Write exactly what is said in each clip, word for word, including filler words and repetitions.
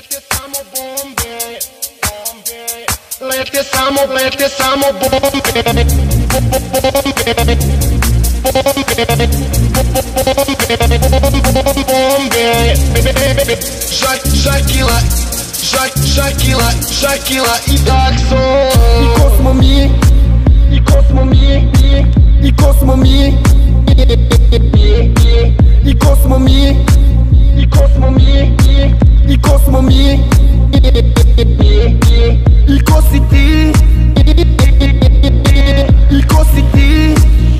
Lete samo bombe, bombe. Lete samo, lete samo bombe, bombe, bombe. Shakila, Shakila, Shakila i Daxon. I ko smo mi, i ko smo mi, i ko smo mi, i ko smo mi, i ko smo mi, i ko smo mi, i ko si ti, i ko si ti,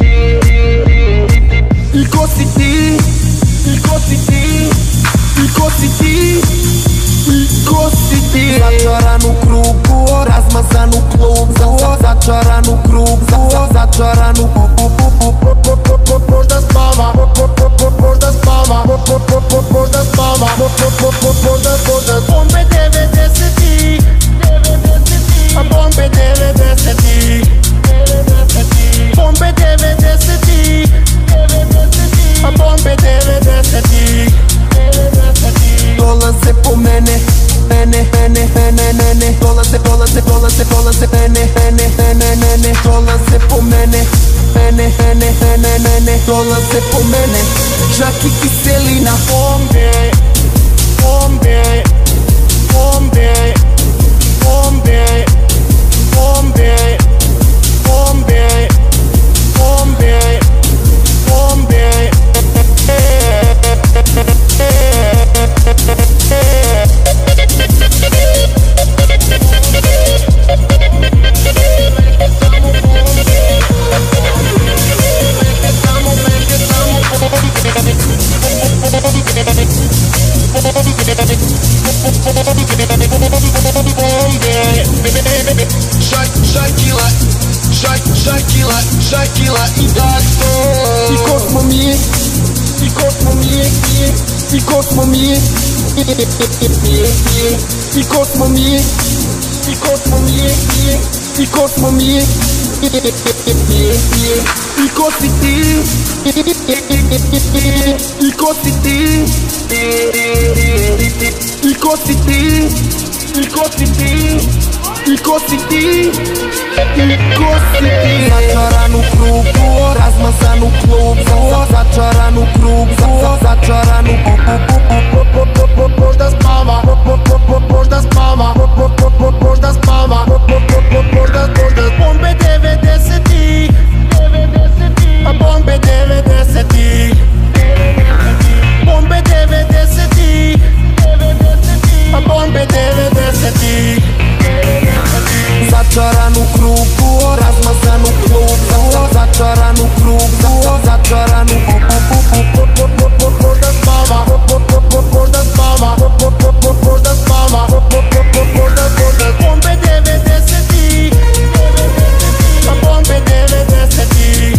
i ko si ti, i ko si ti, i ko si ti, i ko si ti. Začaran u krugu, razmazan u klubu, začaran u krugu, začaran u možda spava, možda spava, možda spava, možda, možda bombe devedesetih, a bombe devedesetih, bombe devedesetih, a bombe devedesetih. Dolaze po mene, mene, mene, mene, mene. Dolaze, dolaze, dolaze, dolaze mene, mene, mene, mene. Dolaze po mene, mene, mene, mene, mene. Dolaze po mene, čak i kiselina. Bombe, bombe, bombe, bombe, bombe, bombe, bombe, bombe. Shakila, Shakila, Shakila i Daxon. I ko smo mi, i ko smo mi, i ko smo mi, i ko smo mi, i ko smo mi, i ko smo mi, i ko si ti, i ko si ti, i ko si ti, i ko si ti, i ko si ti, i ko si ti. Začaran u krugu, razmazan u klubu, začaran u krugu, začaran u možda spava, možda spava, možda spava, možda, možda bombe devedesetih, a bombe devedesetih, bombe devedesetih, a bombe devedesetih. Začaran u krugu, razmazan u klubu, začaran u krugu, začaran u možda spava, možda spava, možda spava, možda, možda bombe devedesetih, a bombe devedesetih,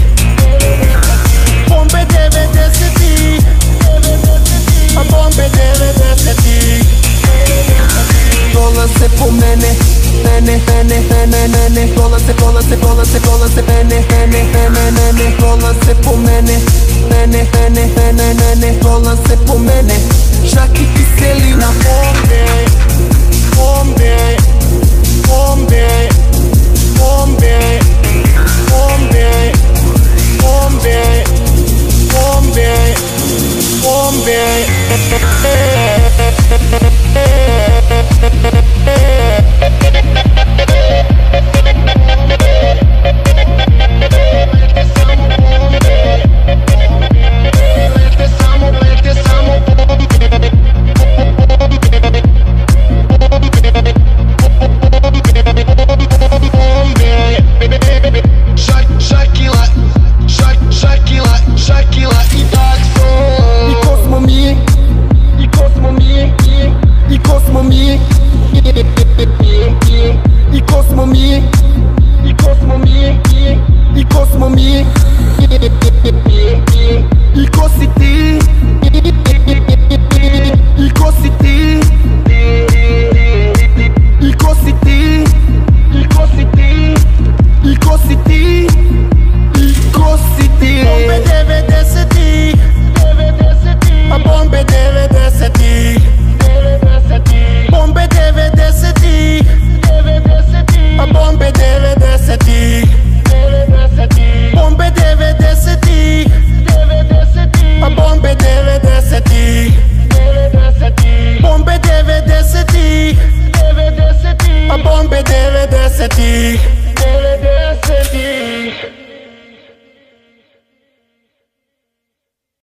bombe devedesetih, a bombe devedesetih. Dolaze po mene, mene, mene, mene, mene. Dolaze, dolaze, dolaze, dolaze mene, mene, mene, mene. Dolaze po mene, mene, mene, mene, mene. Dolaze po mene, čak i kiselina. Bombe, bombe, bombe, bombe,